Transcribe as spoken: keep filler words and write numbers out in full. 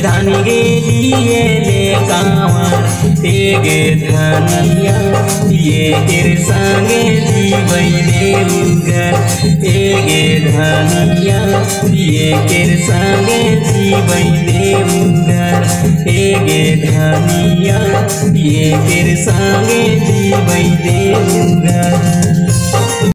धानी गे लिए ले कांवर तेगे धनिया ये तेरे संगे जीवै देउगर तेगे धनिया ये तेरे संगे जीवै देउगर तेगे धनिया ये तेरे संगे जीवै देउगर।